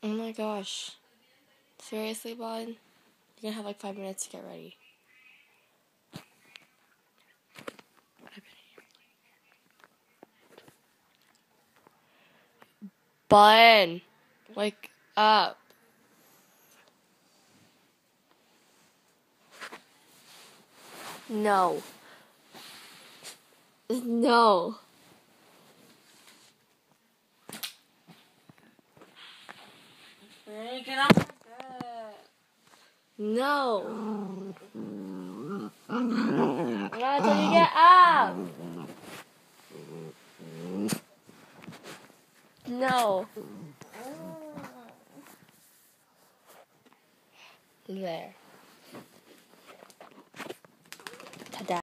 Oh my gosh. Seriously, bud? You're gonna have like 5 minutes to get ready. Bud, wake up. No. No. Get off my bed. No. I'm not until you get up. No. There.